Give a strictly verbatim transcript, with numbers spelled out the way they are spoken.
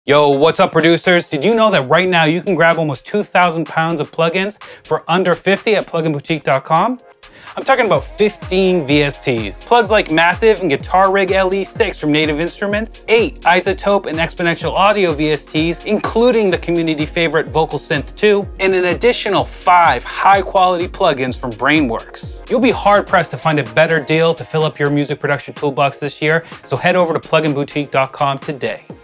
Yo, what's up producers? Did you know that right now you can grab almost two thousand pounds of plugins for under fifty at plugin boutique dot com? I'm talking about fifteen V S Ts. Plugs like Massive and Guitar Rig L E six from Native Instruments, eight iZotope and Exponential Audio V S Ts, including the community favorite VocalSynth two, and an additional five high-quality plugins from Brainworx. You'll be hard-pressed to find a better deal to fill up your music production toolbox this year, so head over to plugin boutique dot com today.